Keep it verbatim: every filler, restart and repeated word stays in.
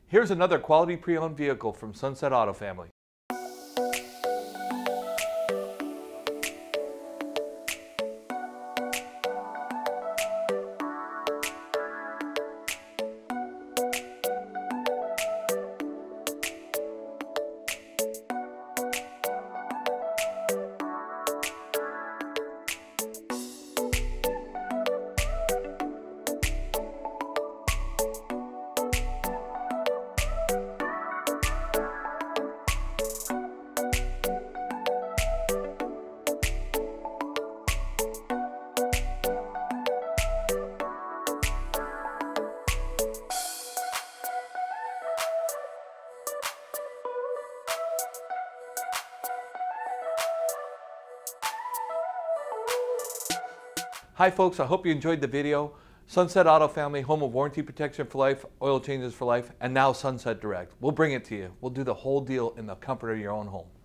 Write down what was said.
Here's another quality pre-owned vehicle from Sunset Auto Family. Hi folks, I hope you enjoyed the video. Sunset Auto Family, home of warranty protection for life, oil changes for life, and now Sunset Direct. We'll bring it to you. We'll do the whole deal in the comfort of your own home.